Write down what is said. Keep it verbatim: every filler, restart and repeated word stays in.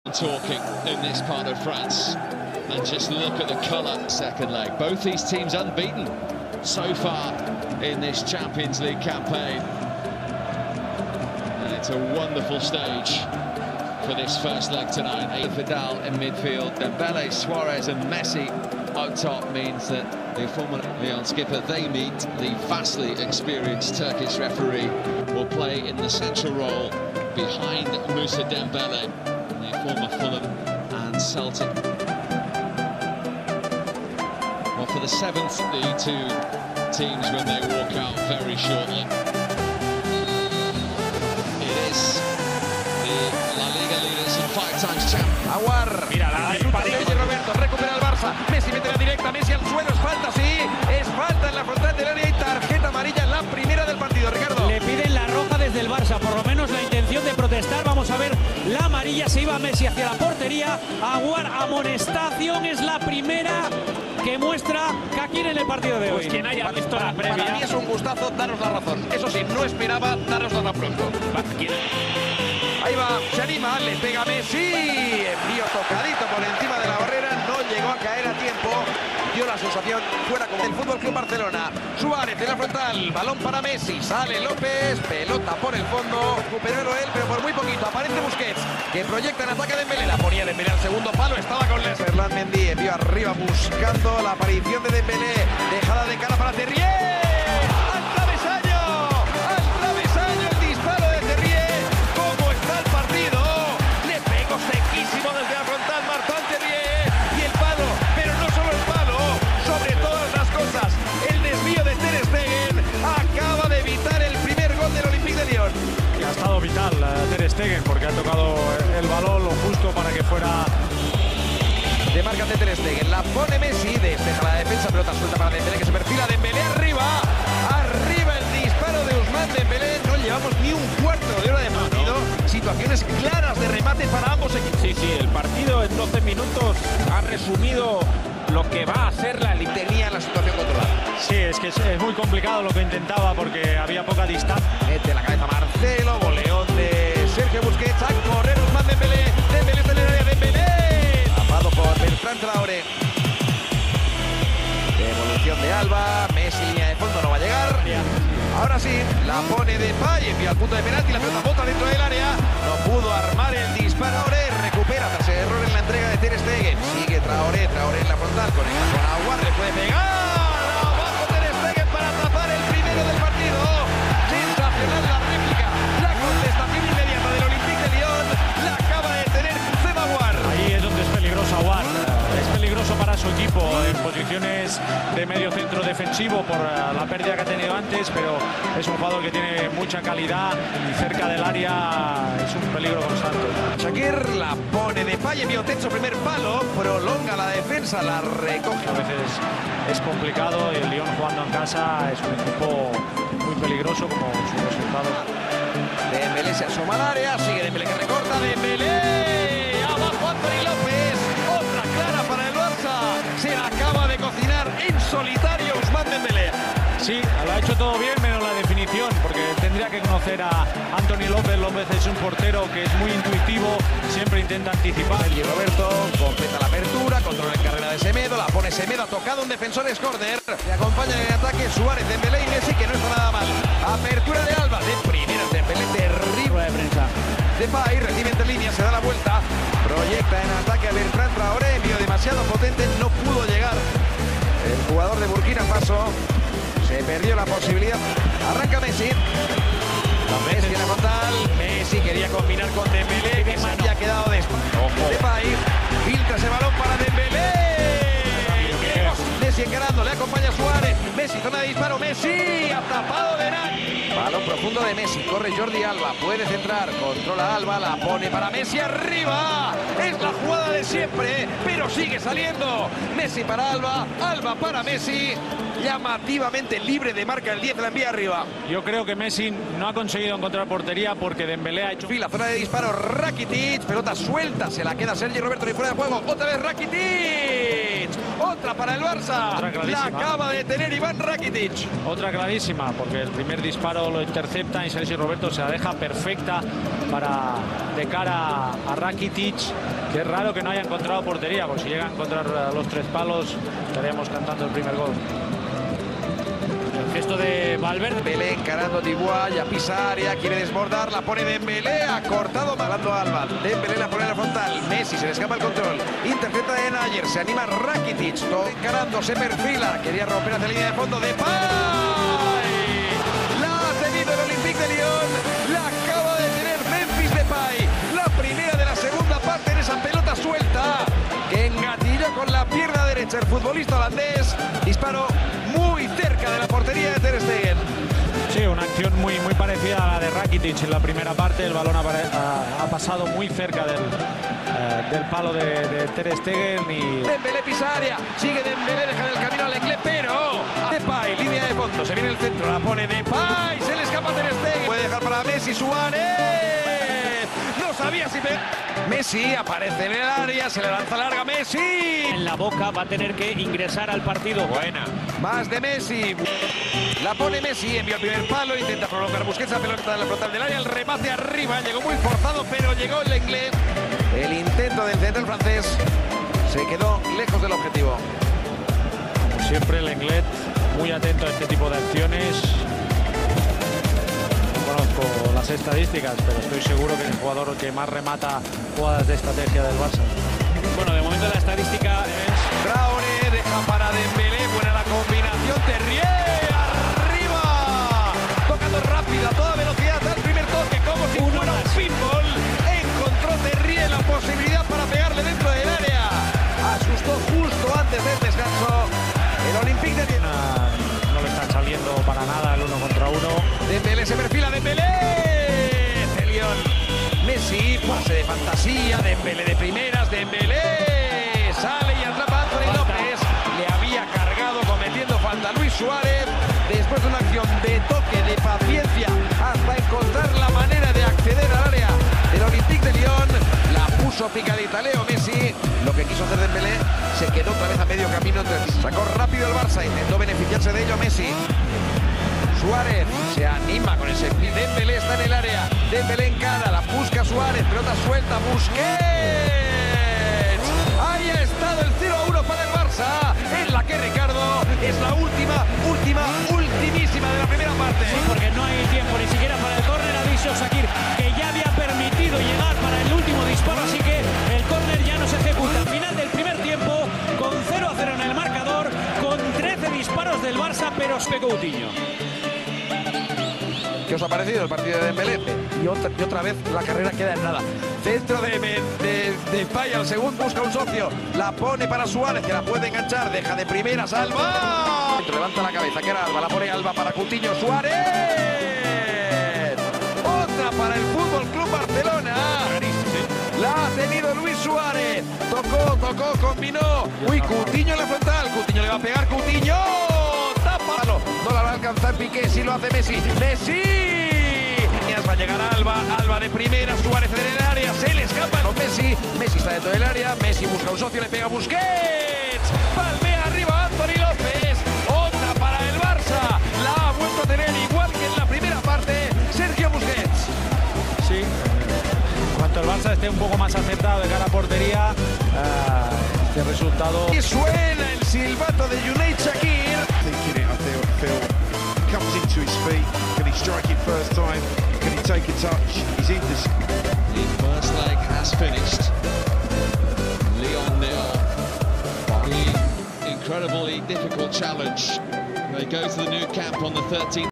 Talking in this part of France, and just look at the colour. Second leg, both these teams unbeaten so far in this Champions League campaign, and it's a wonderful stage for this first leg tonight. Vidal in midfield, Dembele, Suarez and Messi out top means that the former Lyon skipper they meet, the vastly experienced Turkish referee, will play in the central role behind Moussa Dembele, former Fulham and Celtic. Well, for the seventh, the two teams when they walk out very shortly. It is the La Liga leaders and five times champ. Aguar, mira la disputa de Roberto, recupera el Barça, Messi mete la directa, Messi al suelo, es falta, sí, es falta en la frontal del área y tarjeta amarilla en la primera del partido, Ricardo. Le piden la roja desde el Barça, por lo menos la intención de protestar. Vamos a ver, la amarilla, se iba Messi hacia la portería. Aguar, amonestación, es la primera que muestra Kakir en el partido de hoy. Pues quien haya visto la previa. Para mí es un gustazo daros la razón. Eso sí, no esperaba darosla tan pronto. Ahí va, se anima, le pega Messi. Envío tocadito por encima de la barrera, no llegó a caer a tiempo. Dio la sensación fuera como el Fútbol Club Barcelona. Suárez en la frontal, balón para Messi, sale López, pelota por el fondo, recuperó él, pero por muy poquito. Aparece Busquets, que proyecta en ataque de Dembélé, la ponía Dembélé al segundo palo, estaba con Les. Ferland Mendy envió arriba buscando la aparición de Dembélé, dejada de cara para Terrier. Ha estado vital uh, Ter Stegen porque ha tocado el balón lo justo para que fuera. De marca de Ter Stegen, la pone Messi, despeja la defensa, pelota suelta para Dembélé que se perfila, Dembélé arriba, arriba el disparo de Ousmane Dembélé. No llevamos ni un cuarto de hora de partido, situaciones claras de remate para ambos equipos. Sí, sí, el partido en doce minutos ha resumido lo que va a ser la liga. Tenía la situación controlada. Sí, es que es, es muy complicado lo que intentaba porque había poca distancia. Mete la cabeza Marcelo, voleón de Sergio Busquets, a correr Ousmane Dembélé, Dembélé está en el área, Dembélé, tapado por Bertrand Traoré. Devolución de Alba, Messi línea de fondo, no va a llegar. Ahora sí, la pone Depay, envía al punto de penalti, la pelota bota dentro del área, no pudo armar el disparo, recupera tras el error en la entrega de Ter Stegen, sigue Traoré, Traoré en la frontal, conecta con Aguar, le puede pegar, abajo Ter Stegen para tapar el primero del partido, sensacional la réplica, la contestación inmediata del Olympique de Lyon, la acaba de tener Kusema Aguar. Ahí es donde es peligroso Aguar, es peligroso para su equipo en posiciones de medio centro defensivo por la pérdida que ha tenido antes, pero es un jugador que tiene mucha calidad y cerca del área es un peligro constante. Shakir la pone de Depay, envió techo, primer palo, prolonga la defensa, la recoge. A veces es complicado y el Lyon jugando en casa es un equipo muy peligroso como su resultado. Dembélé se asoma al área, sigue Dembélé que recorta, Dembélé, abajo Anthony López, otra clara para el Barça, se la acaba de cocinar en solitario Ousmane Dembélé. Sí, lo ha hecho todo bien menos la definición, porque tendría que conocer a Anthony López. López es un portero que es muy intuitivo, siempre intenta anticipar. Y Roberto completa la apertura, controla en carrera de Semedo, la pone Semedo, ha tocado un defensor, es córner. Le acompañan en el ataque Suárez, Dembélé y Messi, que no está nada mal. Apertura de Alba, de primera Dembélé, terrible de prensa. Depay recibe entre líneas, se da la vuelta, proyecta en ataque a Bertrand Traoré, envío demasiado potente, no pudo llegar el jugador de Burkina Faso. Se perdió la posibilidad. Arranca Messi. Messi en la frontal. Messi quería combinar con Dembélé, que se había quedado de Depay. Filtra ese balón para Dembélé. Messi encarando, le acompaña Suárez. Messi, zona de disparo. Messi, ha tapado de Nani. Balón profundo de Messi. Corre Jordi Alba. Puede centrar. Controla Alba. La pone para Messi. Arriba. Es la jugada de siempre, pero sigue saliendo. Messi para Alba. Alba para Messi. Llamativamente libre de marca el diez, la envía arriba. Yo creo que Messi no ha conseguido encontrar portería porque Dembélé ha hecho... Fila, zona de disparo, Rakitic, pelota suelta, se la queda Sergi Roberto y fuera de juego, otra vez Rakitic. Otra para el Barça. Otra La clarísima. acaba de tener Iván Rakitic. Otra clarísima, porque el primer disparo lo intercepta y Sergi Roberto se la deja perfecta para de cara a Rakitic, que es raro que no haya encontrado portería, porque si llega a encontrar los tres palos estaríamos cantando el primer gol. El gesto de Valverde. Dembélé encarando a Dubois, ya pisa área, quiere desbordar, la pone Dembélé, ha cortado, malando a Alba. Dembélé la pone en la frontal, Messi se le escapa el control, intercepta de Nayer, se anima Rakitic, todo encarando, se perfila, quería romper hacia la línea de fondo, Depay. La ha tenido el Olympique de Lyon, la acaba de tener Memphis Depay, la primera de la segunda parte en esa pelota suelta, que engatilló con la pierna derecha el futbolista holandés, disparo muy cerca de la portería de Ter Stegen. Sí, una acción muy, muy parecida a la de Rakitic en la primera parte. El balón ha, ha, ha pasado muy cerca del, eh, del palo de, de Ter Stegen y... Dembélé pisa área, sigue Dembélé, deja del camino a Leclerc, pero Depay, línea de fondo, se viene el centro, la pone Depay, se le escapa Ter Stegen, puede dejar para Messi, Suárez, no sabía si... Pe... Messi aparece en el área, se le lanza larga Messi. En la boca, va a tener que ingresar al partido. Buena. Más de Messi. La pone Messi, envía el primer palo, intenta prolongar Busquets, la pelota en la frontal del área, el remate arriba, llegó muy forzado, pero llegó el inglés. El intento del central francés se quedó lejos del objetivo. Como siempre, el Lenglet muy atento a este tipo de acciones. No conozco las estadísticas, pero estoy seguro que es el jugador que más remata jugadas de estrategia del Barça. Bueno, de momento la estadística es... Traoré deja para Dembélé, buena la combinación, Terrier arriba, tocando rápido a toda velocidad al primer toque, como si Uno fuera un más. pinball, encontró Terrier la posibilidad para pegarle dentro del área, asustó justo antes del descanso el Olympique de Lyon. Ah, no le está saliendo para nada el uno contra uno. Dembélé se perfila, Dembélé, de Lyon, Messi, pase de fantasía, Dembélé de primeras, Dembélé, sale y atrapa a Anthony López, le había cargado cometiendo falta Luis Suárez, después de una acción de toque, de paciencia, hasta encontrar la manera de acceder al área del Olympique de Lyon, la puso picadita Leo Messi, lo que quiso hacer Dembélé, se quedó otra vez a medio camino, sacó rápido el Barça, intentó beneficiarse de ello Messi. Suárez se anima con ese pie. Dembélé está en el área. Dembélé encara, la busca Suárez. Pelota suelta. Busquets. Ahí ha estado el cero a uno para el Barça. En la que Ricardo es la última, última, ultimísima de la primera parte. Sí, porque no hay tiempo ni siquiera para el córner. Aviso Shaqir, que ya había permitido llegar para el último disparo, así que el córner ya no se ejecuta. Final del primer tiempo, con cero a cero en el marcador, con trece disparos del Barça, pero es Coutinho. ¿Qué os ha parecido el partido de Dembélé? Y otra, y otra vez la carrera queda en nada. Centro de, de, de Pay al segundo, busca un socio. La pone para Suárez, que la puede enganchar. Deja de primeras, Alba. Levanta la cabeza, que era Alba. La pone Alba para Coutinho, Suárez. Otra para el Fútbol Club Barcelona. La ha tenido Luis Suárez. Tocó, tocó, combinó. Uy, Coutinho en la frontal. Coutinho le va a pegar, Coutinho. Tápalo. No la va a alcanzar Piqué, si lo hace Messi. ¡Messi! Va a llegar Alba, Alba de primera, Suárez en el área, se le escapa con Messi. Messi está dentro del área, Messi busca un socio, le pega a Busquets. Palmea arriba Anthony López. Otra para el Barça. La ha vuelto a tener igual que en la primera parte Sergio Busquets. Sí, en cuanto el Barça esté un poco más acertado de cara a portería, uh, este resultado... Y suena el silbato de Cuney Shaqir. Thinking it, I feel, Phil comes into his feet. Can he strike it first time? Can he take a touch? He's in this. The first leg has finished. Lyon nil. The incredibly difficult challenge. They go to the new camp on the thirteenth.